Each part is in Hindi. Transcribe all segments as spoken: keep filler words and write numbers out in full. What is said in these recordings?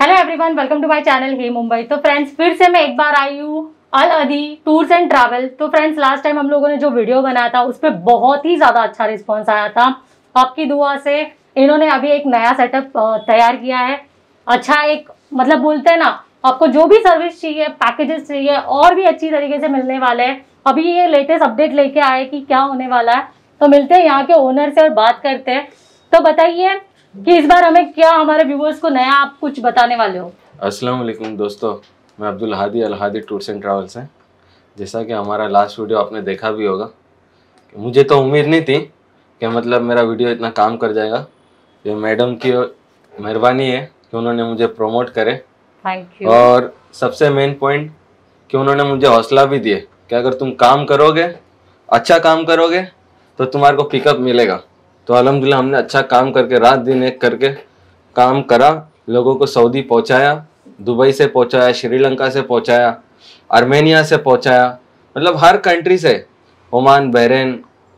Hello everyone, welcome to my channel hey Mumbai. तो फ्रेंड्स, फिर से मैं एक बार आई हूँ Al Adi tours and travel. तो फ्रेंड्स, लास्ट टाइम हम लोगों ने जो वीडियो बनाया था उस पर बहुत ही ज़्यादा अच्छा रिस्पॉन्स आया था। आपकी दुआ से इन्होंने अभी एक नया सेटअप तैयार किया है। अच्छा, एक मतलब बोलते हैं ना, आपको जो भी सर्विस चाहिए, पैकेजेस चाहिए, और भी अच्छी तरीके से मिलने वाले हैं। अभी ये लेटेस्ट अपडेट लेके आए कि क्या होने वाला है। तो मिलते हैं यहाँ के ओनर से और बात करते हैं। तो बताइए कि इस बार हमें क्या, हमारे व्यूअर्स को नया आप कुछ बताने वाले हो। अस्सलाम वालेकुम दोस्तों, मैं Abdul Hadi Al Hadi tours and travels हैं। जैसा कि हमारा लास्ट वीडियो आपने देखा भी होगा, मुझे तो उम्मीद नहीं थी कि मतलब मेरा वीडियो इतना काम कर जाएगा। ये मैडम की मेहरबानी है कि उन्होंने मुझे प्रमोट करे। Thank you. और सबसे मेन पॉइंट कि उन्होंने मुझे हौसला भी दिए कि अगर तुम काम करोगे, अच्छा काम करोगे, तो तुम्हारे को पिकअप मिलेगा। तो अल्हम्दुलिल्लाह हमने अच्छा काम करके, रात दिन एक करके काम करा, लोगों को सऊदी पहुंचाया, दुबई से पहुंचाया, श्रीलंका से पहुंचाया, आर्मेनिया से पहुंचाया, मतलब हर कंट्री से, ओमान, बहरीन,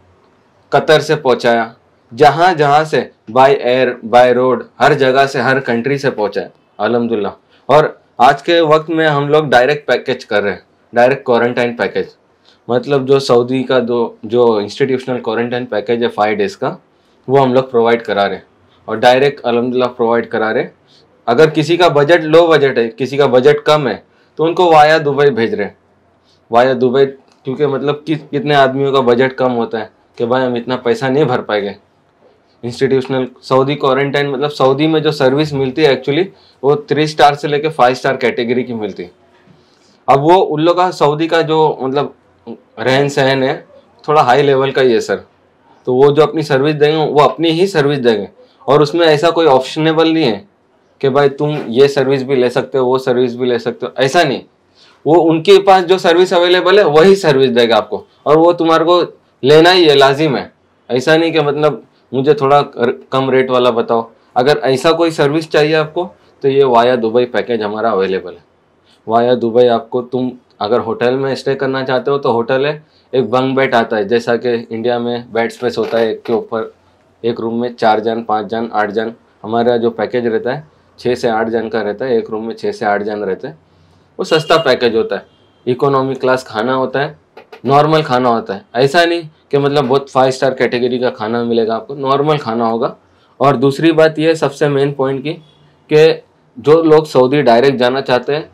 कतर से पहुंचाया, जहाँ जहाँ से, बाय एयर, बाय रोड, हर जगह से, हर कंट्री से पहुंचाया अल्हम्दुलिल्लाह। और आज के वक्त में हम लोग डायरेक्ट पैकेज कर रहे हैं, डायरेक्ट क्वारंटाइन पैकेज। मतलब जो सऊदी का दो जो इंस्टीट्यूशनल क्वारंटाइन पैकेज है फाइव डेज़ का, वो हम लोग प्रोवाइड करा रहे हैं और डायरेक्ट अल्हम्दुलिल्लाह प्रोवाइड करा रहे हैं। अगर किसी का बजट लो बजट है, किसी का बजट कम है, तो उनको वाया दुबई भेज रहे हैं, वाया दुबई। क्योंकि मतलब कि कितने आदमियों का बजट कम होता है कि भाई हम इतना पैसा नहीं भर पाएंगे। इंस्टीट्यूशनल सऊदी क्वारंटाइन, मतलब सऊदी में जो सर्विस मिलती है एक्चुअली वो थ्री स्टार से लेकर फाइव स्टार कैटेगरी की मिलती है। अब वो उन लोग का सऊदी का जो मतलब रहन सहन है थोड़ा हाई लेवल का ही है सर। तो वो जो अपनी सर्विस देंगे वो अपनी ही सर्विस देंगे, और उसमें ऐसा कोई ऑप्शनेबल नहीं है कि भाई तुम ये सर्विस भी ले सकते हो, वो सर्विस भी ले सकते हो, ऐसा नहीं। वो उनके पास जो सर्विस अवेलेबल है वही सर्विस देगा आपको, और वो तुम्हारे को लेना ही है, लाजिम है। ऐसा नहीं कि मतलब मुझे थोड़ा कम रेट वाला बताओ। अगर ऐसा कोई सर्विस चाहिए आपको तो ये वाया दुबई पैकेज हमारा अवेलेबल है। वाया दुबई आपको, तुम अगर होटल में स्टे करना चाहते हो तो होटल है, एक बंक बेड आता है, जैसा कि इंडिया में बेड स्पेस होता है एक के ऊपर, एक रूम में चार जन, पाँच जन, आठ जन। हमारा जो पैकेज रहता है छः से आठ जन का रहता है, एक रूम में छः से आठ जन रहते हैं। वो सस्ता पैकेज होता है, इकोनॉमी क्लास खाना होता है, नॉर्मल खाना होता है। ऐसा नहीं कि मतलब बहुत फाइव स्टार कैटेगरी का खाना मिलेगा आपको, नॉर्मल खाना होगा। और दूसरी बात यह सबसे मेन पॉइंट की कि जो लोग सऊदी डायरेक्ट जाना चाहते हैं,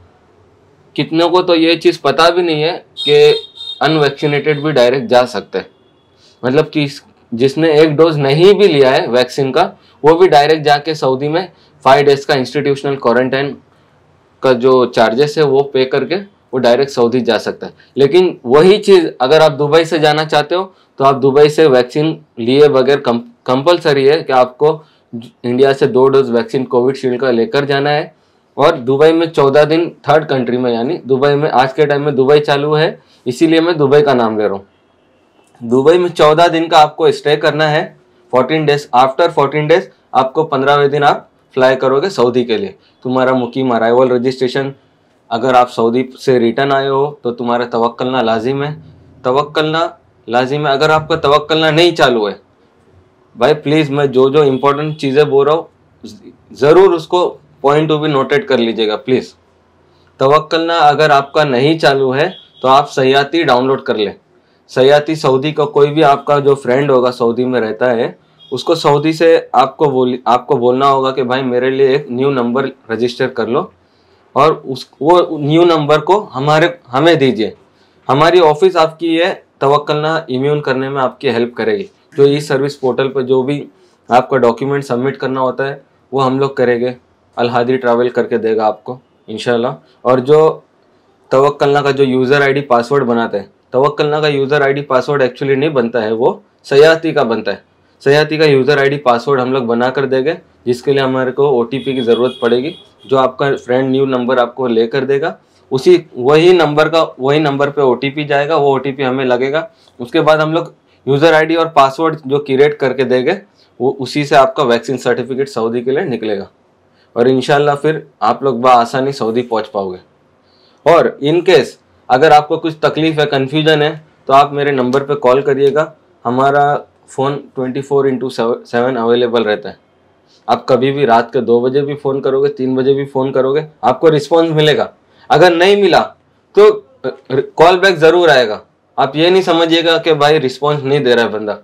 कितनों को तो ये चीज़ पता भी नहीं है कि अनवैक्सीनेटेड भी डायरेक्ट जा सकते हैं। मतलब कि जिसने एक डोज नहीं भी लिया है वैक्सीन का, वो भी डायरेक्ट जाके सऊदी में फाइव डेज का इंस्टीट्यूशनल क्वारंटाइन का जो चार्जेस है वो पे करके वो डायरेक्ट सऊदी जा सकता है। लेकिन वही चीज़ अगर आप दुबई से जाना चाहते हो तो आप दुबई से वैक्सीन लिए बगैर कंपलसरी है कि आपको इंडिया से दो डोज वैक्सीन कोविशील्ड का लेकर जाना है। और दुबई में चौदह दिन, थर्ड कंट्री में, यानी दुबई में आज के टाइम में दुबई चालू है, इसीलिए मैं दुबई का नाम ले रहा हूँ। दुबई में चौदह दिन का आपको स्टे करना है, fourteen days. After fourteen days आपको पंद्रहवें दिन आप फ्लाई करोगे सऊदी के लिए। तुम्हारा मुकीम अराइवल रजिस्ट्रेशन, अगर आप सऊदी से रिटर्न आए हो तो तुम्हारा तवक्कलना लाजिम है, तवक्कलना लाजिम है। अगर आपका तवक्कलना नहीं चालू है, भाई प्लीज़ मैं जो जो इम्पोर्टेंट चीज़ें बोल रहा हूँ ज़रूर उसको पॉइंट टू भी नोटेट कर लीजिएगा प्लीज़। तवक्कलना अगर आपका नहीं चालू है तो आप सयाती डाउनलोड कर लें। सयाती सऊदी का कोई भी आपका जो फ्रेंड होगा सऊदी में रहता है, उसको सऊदी से आपको बोल आपको बोलना होगा कि भाई मेरे लिए एक न्यू नंबर रजिस्टर कर लो, और उस वो न्यू नंबर को हमारे हमें दीजिए। हमारी ऑफिस आपकी ये तवक्कलना इम्यून करने में आपकी हेल्प करेगी। जो ई सर्विस पोर्टल पर जो भी आपका डॉक्यूमेंट सबमिट करना होता है वो हम लोग करेंगे, अल हादी ट्रैवल करके देगा आपको इंशाल्लाह। और जो तवक्कलना का जो यूज़र आईडी पासवर्ड बनाते हैं, तवक्कलना का यूज़र आईडी पासवर्ड एक्चुअली नहीं बनता है, वो सयाती का बनता है। सयाती का यूज़र आईडी पासवर्ड हम लोग बना कर देंगे, जिसके लिए हमारे को ओटीपी की ज़रूरत पड़ेगी। जो आपका फ्रेंड न्यू नंबर आपको लेकर देगा, उसी वही नंबर का वही नंबर पे ओटीपी जाएगा, वो ओटीपी हमें लगेगा। उसके बाद हम लोग यूज़र आईडी और पासवर्ड जो क्रिएट करके देंगे, वो उसी से आपका वैक्सीन सर्टिफिकेट सऊदी के लिए निकलेगा, और इंशाल्लाह फिर आप लोग बआसानी सऊदी पहुंच पाओगे। और इन केस अगर आपको कुछ तकलीफ है, कन्फ्यूजन है, तो आप मेरे नंबर पे कॉल करिएगा। हमारा phone twenty four into seven available रहता है। आप कभी भी रात के दो बजे भी फ़ोन करोगे, तीन बजे भी फ़ोन करोगे, आपको रिस्पॉन्स मिलेगा। अगर नहीं मिला तो कॉल बैक ज़रूर आएगा। आप ये नहीं समझिएगा कि भाई रिस्पॉन्स नहीं दे रहा है बंदा,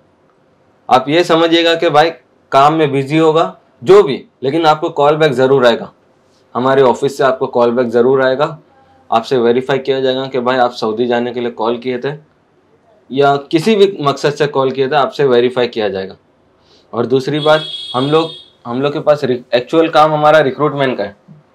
आप ये समझिएगा कि भाई काम में बिजी होगा जो भी, लेकिन आपको कॉल बैक ज़रूर आएगा। हमारे ऑफिस से आपको कॉल बैक ज़रूर आएगा। आपसे वेरीफाई किया जाएगा कि भाई आप सऊदी जाने के लिए कॉल किए थे या किसी भी मकसद से कॉल किए थे, आपसे वेरीफाई किया जाएगा। और दूसरी बात, हम लोग हम लोग के पास एक्चुअल काम हमारा रिक्रूटमेंट का है।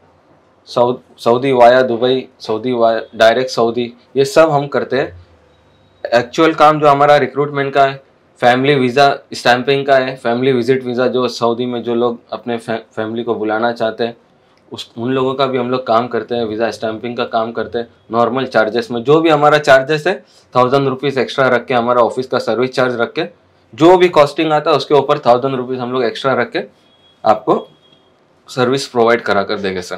सऊ Saudi via Dubai, Saudi via direct Saudi, ये सब हम करते हैं। एक्चुअल काम जो हमारा रिक्रूटमेंट का है, फैमिली वीज़ा स्टैंपिंग का है, फैमिली विजिट वीज़ा, जो सऊदी में जो लोग अपने फै, फैमिली को बुलाना चाहते हैं उस उन लोगों का भी हम लोग काम करते हैं। वीज़ा स्टैंपिंग का काम करते हैं नॉर्मल चार्जेस में। जो भी हमारा चार्जेस है थाउजेंड रुपीज़ एक्स्ट्रा रख के, हमारा ऑफिस का सर्विस चार्ज रख के, जो भी कॉस्टिंग आता है उसके ऊपर थाउजेंड रुपीज़ हम लोग एक्स्ट्रा रख के आपको सर्विस प्रोवाइड करा कर देंगे सर।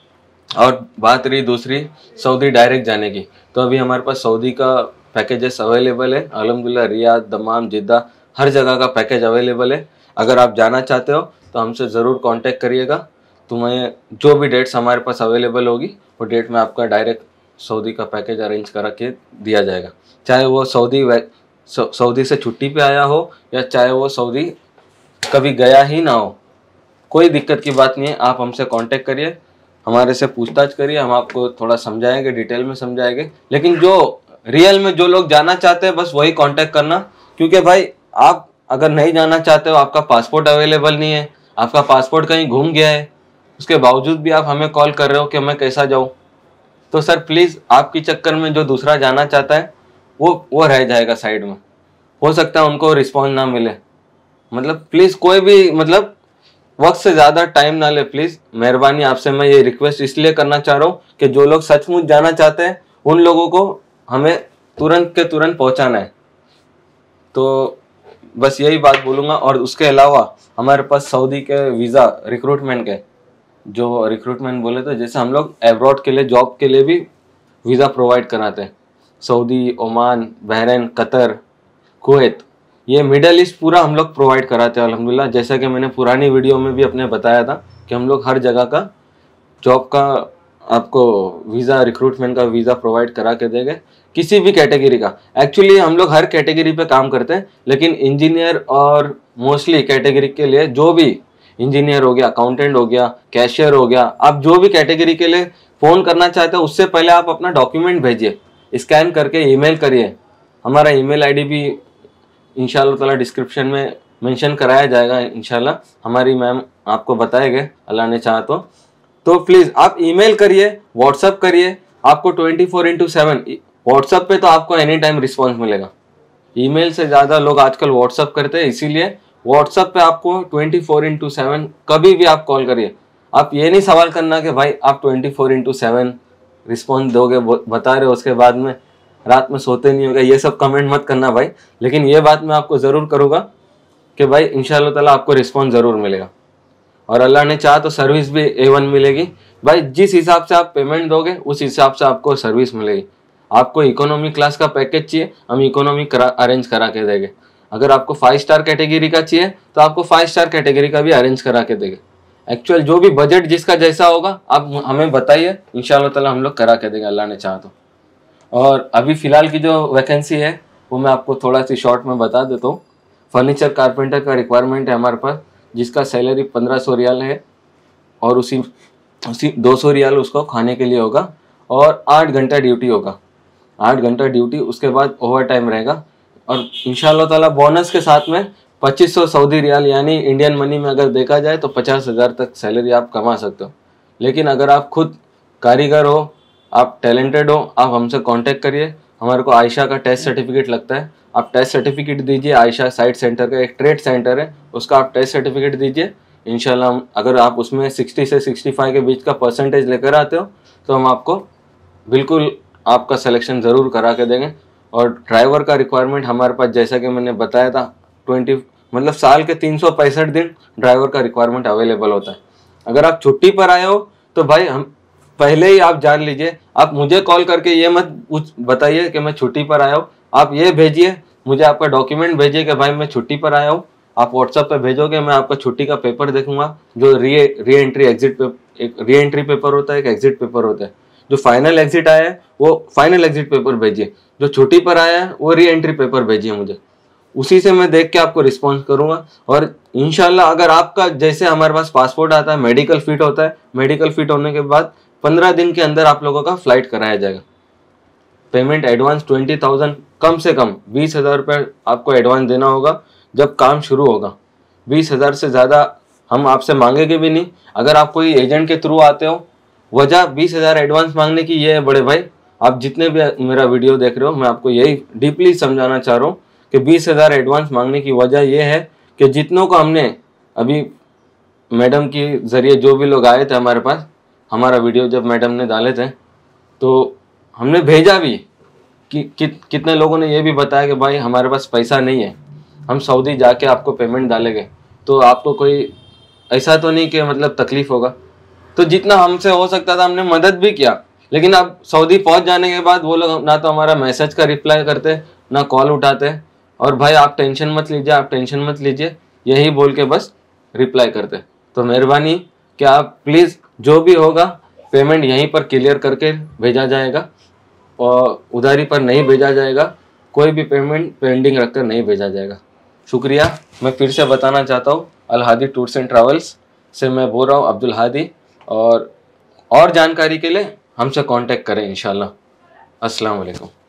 और बात रही दूसरी सऊदी डायरेक्ट जाने की, तो अभी हमारे पास सऊदी का पैकेजेस अवेलेबल है अल्हम्दुलिल्लाह। रियाद, दमाम, जिद्दा, हर जगह का पैकेज अवेलेबल है। अगर आप जाना चाहते हो तो हमसे ज़रूर कांटेक्ट करिएगा। तुम्हें जो भी डेट्स हमारे पास अवेलेबल होगी वो डेट में आपका डायरेक्ट सऊदी का पैकेज अरेंज करा के दिया जाएगा। चाहे वो सऊदी सऊदी से छुट्टी पे आया हो या चाहे वो सऊदी कभी गया ही ना हो, कोई दिक्कत की बात नहीं है। आप हमसे कांटेक्ट करिए, हमारे से पूछताछ करिए, हम आपको थोड़ा समझाएंगे, डिटेल में समझाएंगे। लेकिन जो रियल में जो लोग जाना चाहते हैं बस वही कांटेक्ट करना, क्योंकि भाई आप अगर नहीं जाना चाहते हो, आपका पासपोर्ट अवेलेबल नहीं है, आपका पासपोर्ट कहीं घूम गया है, उसके बावजूद भी आप हमें कॉल कर रहे हो कि मैं कैसा जाऊँ, तो सर प्लीज़ आपके चक्कर में जो दूसरा जाना चाहता है वो वो रह जाएगा साइड में। हो सकता है उनको रिस्पॉन्स ना मिले। मतलब प्लीज़ कोई भी मतलब वक्त से ज़्यादा टाइम ना ले प्लीज़, मेहरबानी आपसे मैं ये रिक्वेस्ट इसलिए करना चाह रहा हूँ कि जो लोग सचमुच जाना चाहते हैं उन लोगों को हमें तुरंत के तुरंत पहुँचाना है। तो बस यही बात बोलूँगा। और उसके अलावा हमारे पास सऊदी के वीज़ा रिक्रूटमेंट के, जो रिक्रूटमेंट बोले तो जैसे हम लोग एब्रॉड के लिए जॉब के लिए भी वीज़ा प्रोवाइड कराते हैं। Saudi, Oman, Bahrain, Qatar, Kuwait, ये मिडल ईस्ट पूरा हम लोग प्रोवाइड कराते हैं अल्हम्दुलिल्लाह। जैसा कि मैंने पुरानी वीडियो में भी अपने बताया था कि हम लोग हर जगह का जॉब का आपको वीज़ा, रिक्रूटमेंट का वीज़ा प्रोवाइड करा के देंगे, किसी भी कैटेगरी का। एक्चुअली हम लोग हर कैटेगरी पे काम करते हैं, लेकिन इंजीनियर और मोस्टली कैटेगरी के लिए जो भी इंजीनियर हो गया, अकाउंटेंट हो गया, कैशियर हो गया, आप जो भी कैटेगरी के लिए फ़ोन करना चाहते हो उससे पहले आप अपना डॉक्यूमेंट भेजिए, स्कैन करके ईमेल करिए। हमारा ईमेल आईडी भी इंशाल्लाह ताला डिस्क्रिप्शन में मेंशन कराया जाएगा। इंशाल्लाह हमारी मैम आपको बताएंगे अल्लाह ने चाहा तो। तो प्लीज़ आप ईमेल करिए, व्हाट्सअप करिए। आपको twenty four into seven WhatsApp पे तो आपको एनी टाइम रिस्पॉन्स मिलेगा। ईमेल से ज़्यादा लोग आजकल व्हाट्सअप करते हैं, इसीलिए व्हाट्सअप पे आपको ट्वेंटी फोर इंटू सेवन कभी भी आप कॉल करिए। आप ये नहीं सवाल करना कि भाई आप twenty four into seven response दोगे, बता रहे हो उसके बाद में रात में सोते नहीं होगा, ये सब कमेंट मत करना भाई। लेकिन ये बात मैं आपको ज़रूर करूँगा कि भाई इंशाल्लाह ताला आपको रिस्पॉन्स ज़रूर मिलेगा। और अल्लाह ने चाहा तो सर्विस भी ए वन मिलेगी भाई। जिस हिसाब से आप पेमेंट दोगे उस हिसाब से आपको सर्विस मिलेगी। आपको इकोनॉमी क्लास का पैकेज चाहिए, हम इकोनॉमी करा अरेंज करा के देंगे। अगर आपको फाइव स्टार कैटेगरी का चाहिए तो आपको फाइव स्टार कैटेगरी का भी अरेंज करा के देंगे। एक्चुअल जो भी बजट जिसका जैसा होगा आप हमें बताइए, इंशाल्लाह ताला हम लोग करा के देंगे अल्लाह ने चाहा तो। और अभी फ़िलहाल की जो वैकेंसी है वो मैं आपको थोड़ा सी शॉर्ट में बता देता हूँ। फर्नीचर कारपेंटर का रिक्वायरमेंट है हमारे पास, जिसका सैलरी पंद्रह सौ रियाल है और उसी उसी दो सौ रियाल उसको खाने के लिए होगा और आठ घंटा ड्यूटी होगा। आठ घंटा ड्यूटी, उसके बाद ओवर टाइम रहेगा। और इंशाल्लाह ताला बोनस के साथ में पच्चीस सौ सऊदी रियाल यानी इंडियन मनी में अगर देखा जाए तो पचास हज़ार तक सैलरी आप कमा सकते हो। लेकिन अगर आप खुद कारीगर हो, आप टैलेंटेड हो, आप हमसे कांटेक्ट करिए। हमारे को आयशा का टेस्ट सर्टिफिकेट लगता है, आप टेस्ट सर्टिफिकेट दीजिए। आयशा साइट सेंटर का एक ट्रेड सेंटर है, उसका आप टेस्ट सर्टिफिकेट दीजिए। इंशाल्लाह हम अगर आप उसमें साठ से पैंसठ के बीच का परसेंटेज लेकर आते हो तो हम आपको बिल्कुल आपका सिलेक्शन ज़रूर करा के देंगे। और ड्राइवर का रिक्वायरमेंट हमारे पास जैसा कि मैंने बताया था ट्वेंटी मतलब साल के तीन सौ पैंसठ दिन ड्राइवर का रिक्वायरमेंट अवेलेबल होता है। अगर आप छुट्टी पर आए हो तो भाई हम पहले ही आप जान लीजिए, आप मुझे कॉल करके ये मत बताइए कि मैं छुट्टी पर आया हूँ। आप ये भेजिए मुझे, आपका डॉक्यूमेंट भेजिए कि भाई मैं छुट्टी पर आया हूँ। आप व्हाट्सएप पे भेजोगे, मैं आपका छुट्टी का पेपर देखूंगा, जो री री एंट्री एग्जिट पे एक री एंट्री पेपर होता है, एक एग्जिट पेपर होता है। जो फाइनल एग्जिट आया है वो फाइनल एग्जिट पेपर भेजिए, जो छुट्टी पर आया है वो री एंट्री पेपर भेजिए मुझे, उसी से मैं देख के आपको रिस्पॉन्स करूंगा। और इंशाल्लाह अगर आपका जैसे हमारे पास पासपोर्ट आता है, मेडिकल फिट होता है, मेडिकल फिट होने के बाद पंद्रह दिन के अंदर आप लोगों का फ्लाइट कराया जाएगा। पेमेंट एडवांस ट्वेंटी थाउजेंड कम से कम बीस हज़ार रुपये आपको एडवांस देना होगा जब काम शुरू होगा। बीस हज़ार से ज़्यादा हम आपसे मांगेंगे भी नहीं। अगर आप कोई एजेंट के थ्रू आते हो, वजह बीस हज़ार एडवांस मांगने की ये है बड़े भाई, आप जितने भी मेरा वीडियो देख रहे हो, मैं आपको यही डीपली समझाना चाह रहा हूँ कि बीस हज़ार एडवांस मांगने की वजह यह है कि जितनों को हमने अभी मैडम के ज़रिए जो भी लोग आए थे हमारे पास, हमारा वीडियो जब मैडम ने डाले थे तो हमने भेजा भी कि, कि कितने लोगों ने ये भी बताया कि भाई हमारे पास पैसा नहीं है, हम सऊदी जाके आपको पेमेंट डालेंगे, तो आपको कोई ऐसा तो नहीं कि मतलब तकलीफ़ होगा। तो जितना हमसे हो सकता था हमने मदद भी किया, लेकिन अब सऊदी पहुंच जाने के बाद वो लोग ना तो हमारा मैसेज का रिप्लाई करते, ना कॉल उठाते, और भाई आप टेंशन मत लीजिए, आप टेंशन मत लीजिए, यही बोल के बस रिप्लाई करते। तो मेहरबानी कि आप प्लीज़ जो भी होगा पेमेंट यहीं पर क्लियर करके भेजा जाएगा, और उधारी पर नहीं भेजा जाएगा, कोई भी पेमेंट पेंडिंग रखकर नहीं भेजा जाएगा। शुक्रिया। मैं फिर से बताना चाहता हूँ, Al Hadi tours and travels से मैं बोल रहा हूँ अब्दुल हादी, और और जानकारी के लिए हमसे कांटेक्ट करें इंशाल्लाह। अस्सलाम वालेकुम।